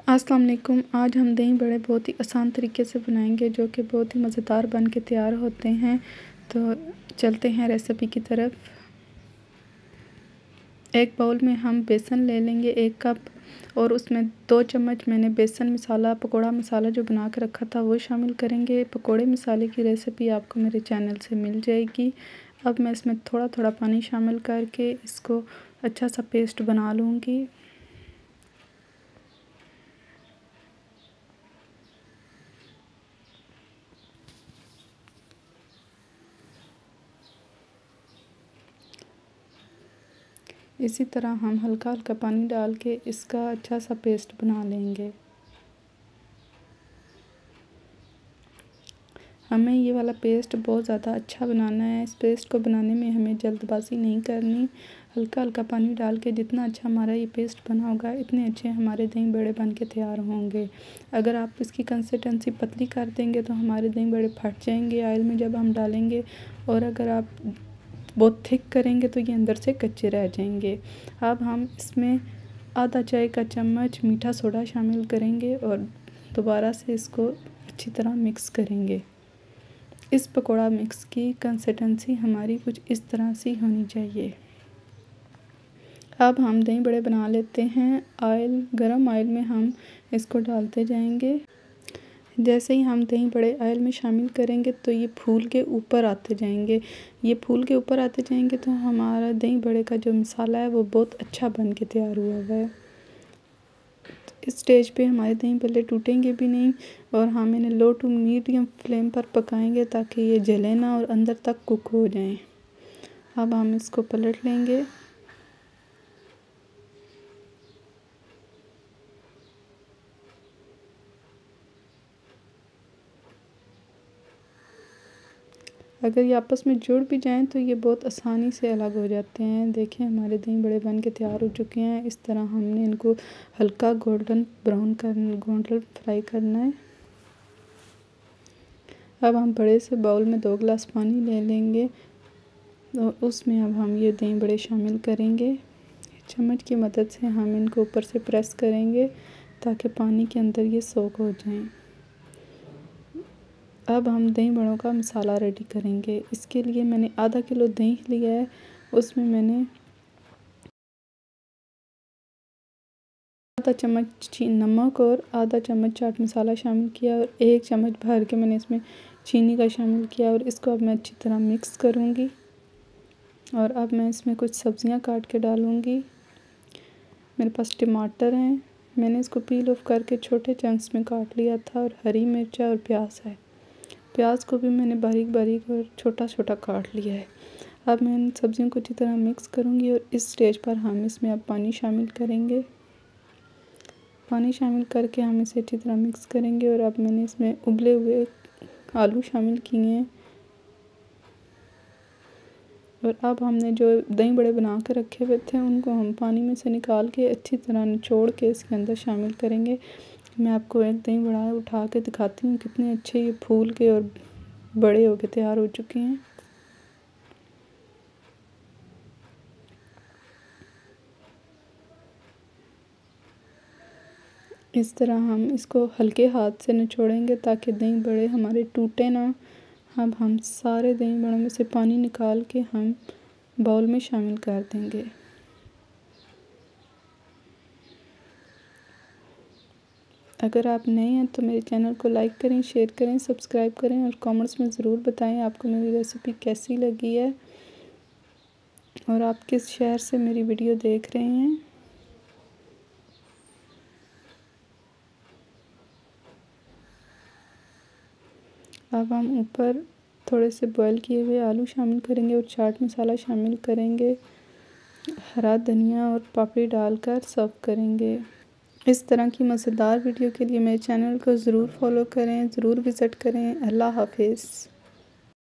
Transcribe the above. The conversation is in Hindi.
अस्सलाम वालेकुम। आज हम दही बड़े बहुत ही आसान तरीके से बनाएंगे जो कि बहुत ही मज़ेदार बन के तैयार होते हैं। तो चलते हैं रेसिपी की तरफ। एक बाउल में हम बेसन ले लेंगे 1 कप, और उसमें 2 चम्मच मैंने बेसन मसाला पकोड़ा मसाला जो बना के रखा था वो शामिल करेंगे। पकोड़े मसाले की रेसिपी आपको मेरे चैनल से मिल जाएगी। अब मैं इसमें थोड़ा थोड़ा पानी शामिल करके इसको अच्छा सा पेस्ट बना लूँगी। इसी तरह हम हल्का हल्का पानी डाल के इसका अच्छा सा पेस्ट बना लेंगे। हमें ये वाला पेस्ट बहुत ज़्यादा अच्छा बनाना है। इस पेस्ट को बनाने में हमें जल्दबाजी नहीं करनी। हल्का हल्का पानी डाल के जितना अच्छा हमारा ये पेस्ट बना होगा इतने अच्छे हमारे दही बड़े बन के तैयार होंगे। अगर आप इसकी कंसिस्टेंसी पतली कर देंगे तो हमारे दही बड़े फट जाएंगे ऑयल में जब हम डालेंगे, और अगर आप बहुत थिक करेंगे तो ये अंदर से कच्चे रह जाएंगे। अब हम इसमें आधा चाय का चम्मच मीठा सोडा शामिल करेंगे और दोबारा से इसको अच्छी तरह मिक्स करेंगे। इस पकोड़ा मिक्स की कंसिस्टेंसी हमारी कुछ इस तरह से होनी चाहिए। अब हम दही बड़े बना लेते हैं। गरम ऑयल में हम इसको डालते जाएंगे। जैसे ही हम दही बड़े ऑयल में शामिल करेंगे तो ये फूल के ऊपर आते जाएंगे। ये फूल के ऊपर आते जाएंगे तो हमारा दही बड़े का जो मसाला है वो बहुत अच्छा बन के तैयार हुआ है। इस स्टेज पे हमारे दही बल्ले टूटेंगे भी नहीं, और हम इन्हें लो टू मीडियम फ्लेम पर पकाएंगे ताकि ये जले ना और अंदर तक कुक हो जाएं। अब हम इसको पलट लेंगे। अगर ये आपस में जुड़ भी जाएं तो ये बहुत आसानी से अलग हो जाते हैं। देखें हमारे दही बड़े बन के तैयार हो चुके हैं। इस तरह हमने इनको हल्का गोल्डन फ्राई करना है। अब हम बड़े से बाउल में 2 गिलास पानी ले लेंगे और उसमें अब हम ये दही बड़े शामिल करेंगे। चम्मच की मदद से हम इनको ऊपर से प्रेस करेंगे ताकि पानी के अंदर ये सोक हो जाएं। अब हम दही बड़ों का मसाला रेडी करेंगे। इसके लिए मैंने आधा किलो दही लिया है। उसमें मैंने आधा चम्मच नमक और आधा चम्मच चाट मसाला शामिल किया, और 1 चम्मच भर के मैंने इसमें चीनी का शामिल किया, और इसको अब मैं अच्छी तरह मिक्स करूँगी। और अब मैं इसमें कुछ सब्जियां काट के डालूँगी। मेरे पास टमाटर हैं, मैंने इसको पील ऑफ करके छोटे चंक्स में काट लिया था, और हरी मिर्चा और प्याज है। प्याज को भी मैंने बारीक बारीक और छोटा छोटा काट लिया है। अब मैं इन सब्जियों को अच्छी तरह मिक्स करूँगी, और इस स्टेज पर हम इसमें अब पानी शामिल करेंगे। पानी शामिल करके हम इसे अच्छी तरह मिक्स करेंगे, और अब मैंने इसमें उबले हुए आलू शामिल किए हैं। और अब हमने जो दही बड़े बना के रखे हुए थे उनको हम पानी में से निकाल के अच्छी तरह निचोड़ के इसके अंदर शामिल करेंगे। मैं आपको एक दही बड़ा उठा के दिखाती हूँ कितने अच्छे ये फूल के और बड़े होके तैयार हो चुके हैं। इस तरह हम इसको हल्के हाथ से निचोड़ेंगे ताकि दही बड़े हमारे टूटे ना। अब हम सारे दही बड़ों में से पानी निकाल के हम बाउल में शामिल कर देंगे। अगर आप नए हैं तो मेरे चैनल को लाइक करें, शेयर करें, सब्सक्राइब करें, और कमेंट्स में ज़रूर बताएं आपको मेरी रेसिपी कैसी लगी है और आप किस शहर से मेरी वीडियो देख रहे हैं। अब हम ऊपर थोड़े से बॉईल किए हुए आलू शामिल करेंगे और चाट मसाला शामिल करेंगे, हरा धनिया और पापड़ी डालकर सर्व करेंगे। इस तरह की मज़ेदार वीडियो के लिए मेरे चैनल को ज़रूर फॉलो करें, ज़रूर विज़िट करें। अल्लाह हाफ़िज़।